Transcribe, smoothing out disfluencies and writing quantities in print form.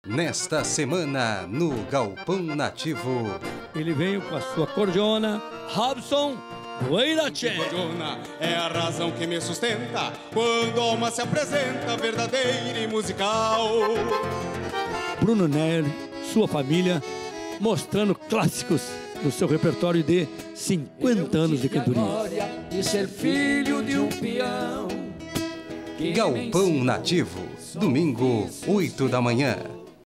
Nesta semana, no Galpão Nativo. Ele veio com a sua cordiona, Robson Guairache. Cordiona é a razão que me sustenta quando a alma se apresenta verdadeira e musical. Bruno Nery, sua família, mostrando clássicos do seu repertório de 50 anos de cantoria. E ser filho de um peão. Galpão Nativo, domingo, 8 da manhã.